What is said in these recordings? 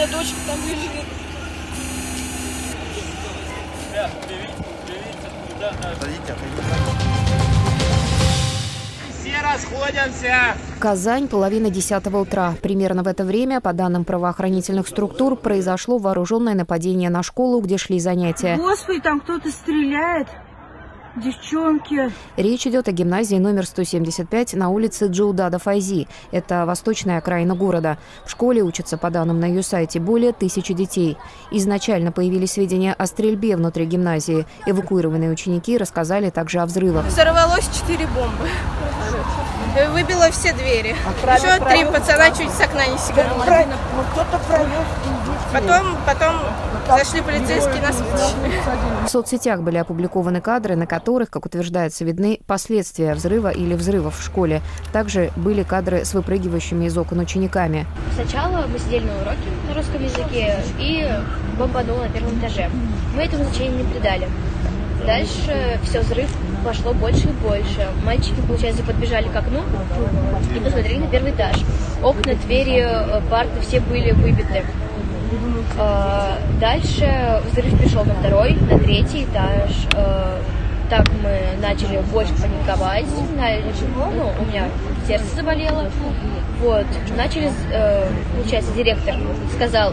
меня дочка там лежит. Все расходимся. Казань, половина 10 утра. Примерно в это время, по данным правоохранительных структур, произошло вооруженное нападение на школу, где шли занятия. Господи, там кто-то стреляет. Девчонки. Речь идет о гимназии номер 175 на улице Джаудада Файзи. Это восточная окраина города. В школе учатся, по данным на ее сайте, более 1000 детей. Изначально появились сведения о стрельбе внутри гимназии. Эвакуированные ученики рассказали также о взрывах. Взорвалось 4 бомбы. Выбило все двери. Еще 3 пацана чуть с окна не сиганули. Потом зашли полицейские, нас вытащили. В соцсетях были опубликованы кадры, на которых, как утверждается, видны последствия взрыва или взрывов в школе. Также были кадры с выпрыгивающими из окон учениками. Сначала мы сидели на уроке на русском языке и бомбануло на первом этаже. Мы этому значения не придали. Дальше все, взрыв пошло больше и больше. Мальчики, получается, подбежали к окну и посмотрели на первый этаж. Окна, двери, парты все были выбиты. Дальше взрыв пришел на 2-й, на 3-й этаж. Так мы начали больше паниковать. У меня сердце заболело. Вот. Начали, получается, директор сказал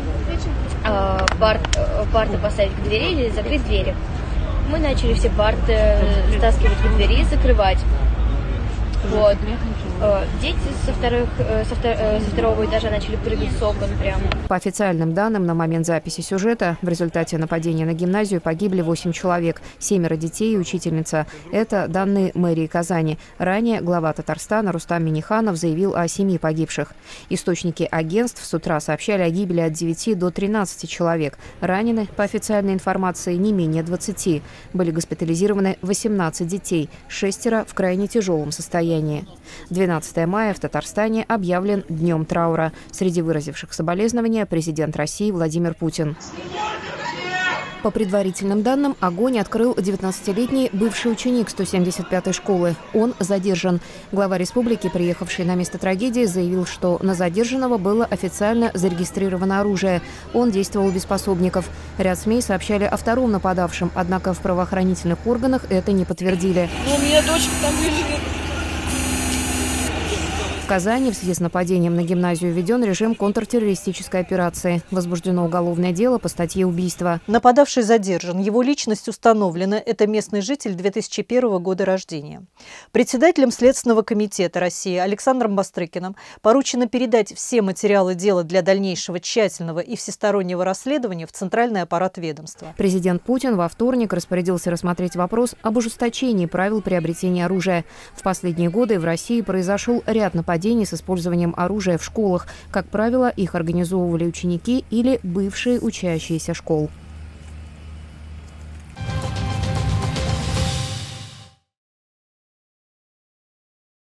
парты поставить к двери или закрыть двери. Мы начали все парты стаскивать к двери и закрывать. Вот. Дети со второго этажа начали прыгать с окон прямо. По официальным данным, на момент записи сюжета в результате нападения на гимназию погибли 8 человек, 7 детей и учительница. Это данные мэрии Казани. Ранее глава Татарстана Рустам Минниханов заявил о 7 погибших. Источники агентств с утра сообщали о гибели от 9 до 13 человек. Ранены, по официальной информации, не менее 20. Были госпитализированы 18 детей, 6 в крайне тяжелом состоянии. 12 мая в Татарстане объявлен днем траура. Среди выразивших соболезнования президент России Владимир Путин. По предварительным данным, огонь открыл 19-летний бывший ученик 175-й школы. Он задержан. Глава республики, приехавший на место трагедии, заявил, что на задержанного было официально зарегистрировано оружие. Он действовал без пособников. Ряд СМИ сообщали о втором нападавшем, однако в правоохранительных органах это не подтвердили. У меня дочка там лежит. В Казани в связи с нападением на гимназию введен режим контртеррористической операции. Возбуждено уголовное дело по статье убийства. Нападавший задержан. Его личность установлена. Это местный житель 2001 года рождения. Председателем Следственного комитета России Александром Бастрыкиным поручено передать все материалы дела для дальнейшего тщательного и всестороннего расследования в центральный аппарат ведомства. Президент Путин во вторник распорядился рассмотреть вопрос об ужесточении правил приобретения оружия. В последние годы в России произошел ряд нападений с использованием оружия в школах. Как правило, их организовывали ученики или бывшие учащиеся школ.